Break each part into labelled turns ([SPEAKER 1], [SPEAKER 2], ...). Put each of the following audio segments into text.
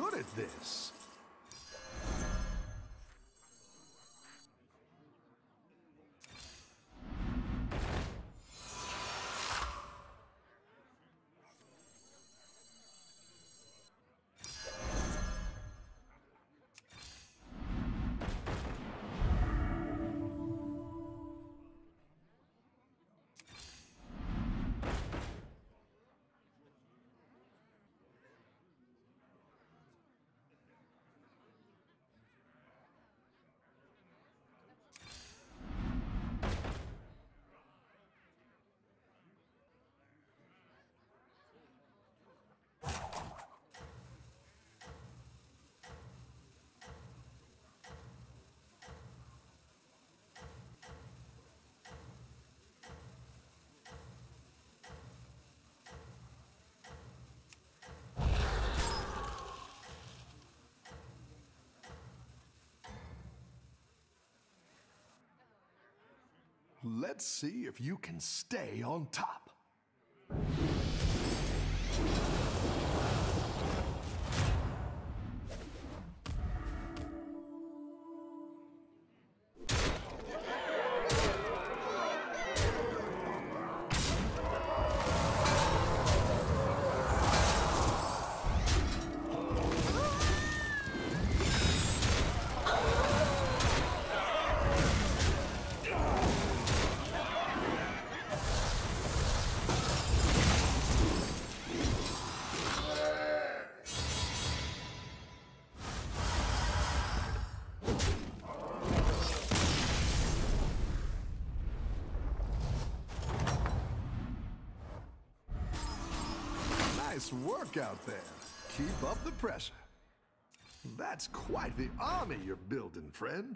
[SPEAKER 1] good at this. Let's see if you can stay on top. Nice work out there. Keep up the pressure. That's quite the army you're building, friend.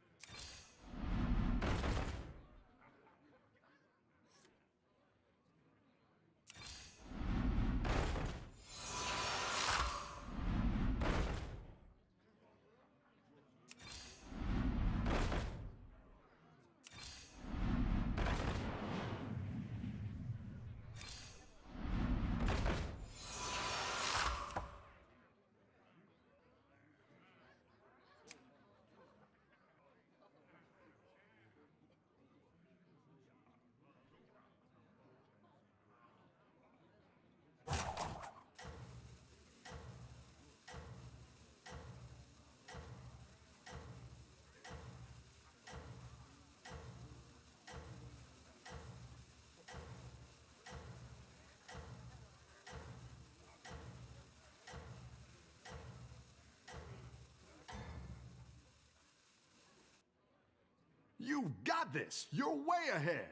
[SPEAKER 1] You've got this! You're way ahead!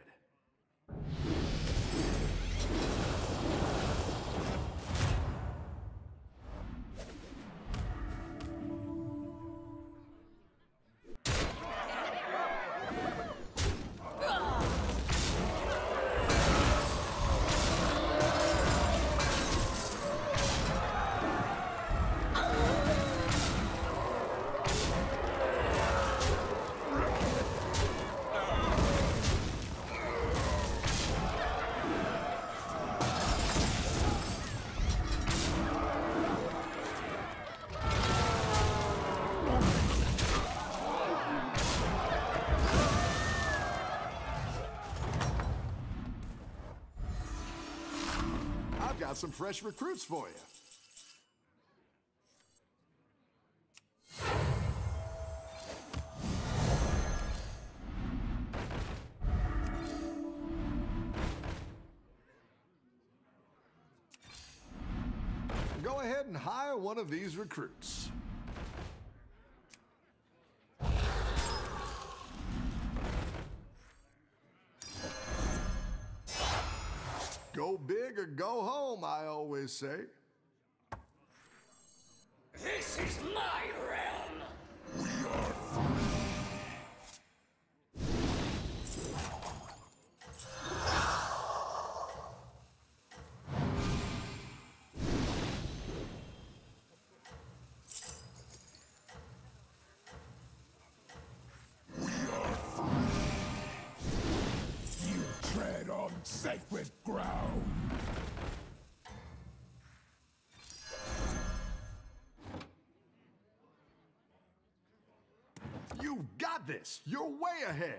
[SPEAKER 1] I've got some fresh recruits for you. Go ahead and hire one of these recruits. Go big or go home, I always say.
[SPEAKER 2] This is my realm!
[SPEAKER 1] We are
[SPEAKER 3] sacred ground.
[SPEAKER 1] got this! You're way ahead!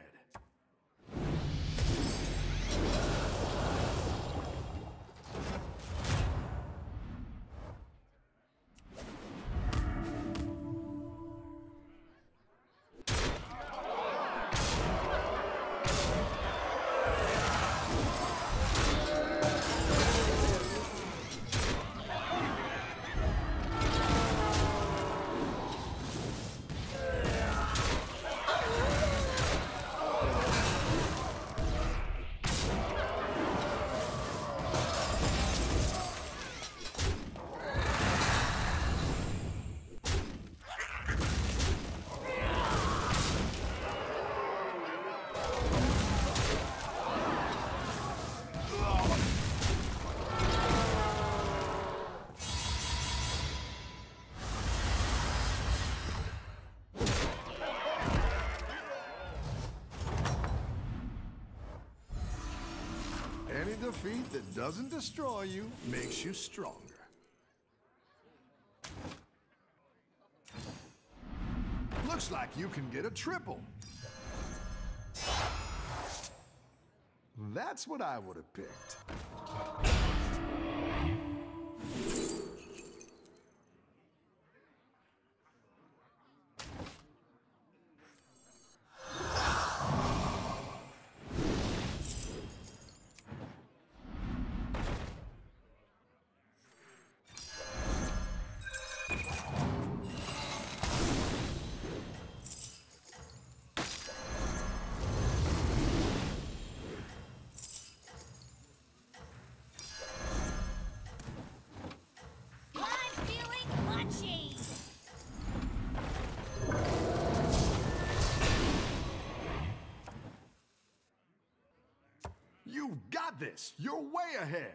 [SPEAKER 1] Any defeat that doesn't destroy you makes you stronger. Looks like you can get a triple. That's what I would have picked. You've got this! You're way ahead!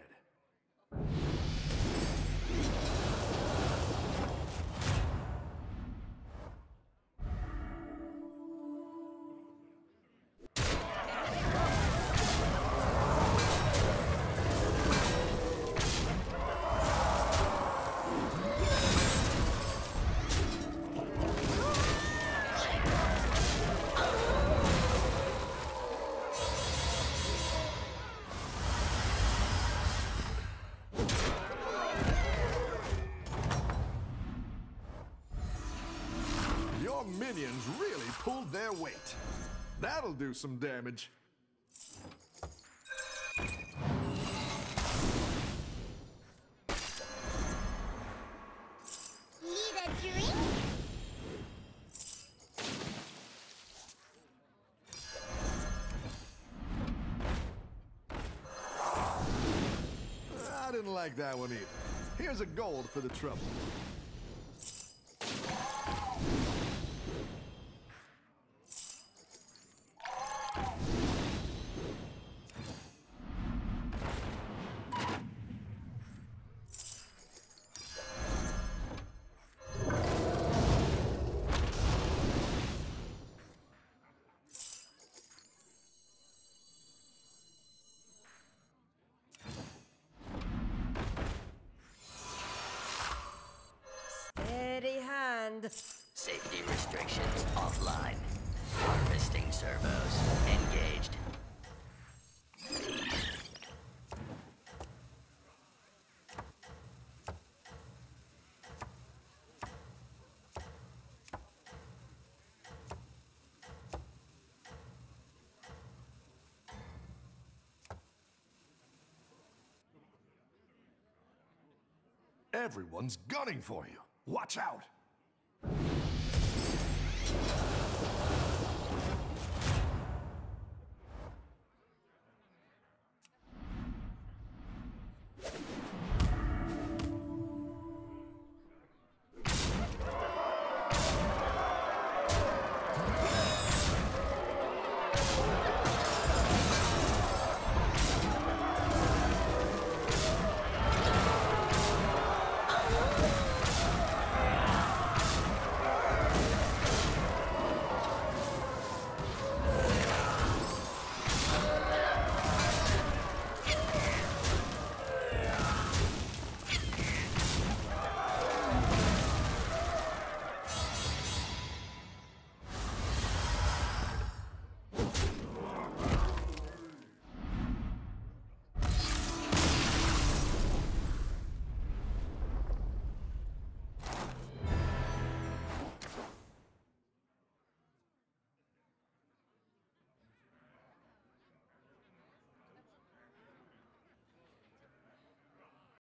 [SPEAKER 1] Your minions really pulled their weight. That'll do some damage.
[SPEAKER 3] Need a drink?
[SPEAKER 1] I didn't like that one either. Here's a gold for the trouble.
[SPEAKER 4] Steady hand.
[SPEAKER 2] Safety restrictions offline. Harvesting servos engaged.
[SPEAKER 1] Everyone's gunning for you. Watch out!